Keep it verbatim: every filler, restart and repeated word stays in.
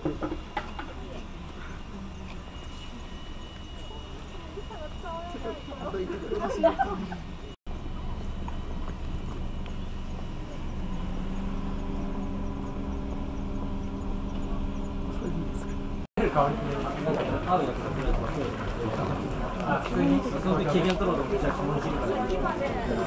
普通にその時軽減取ろうと思ってじゃあ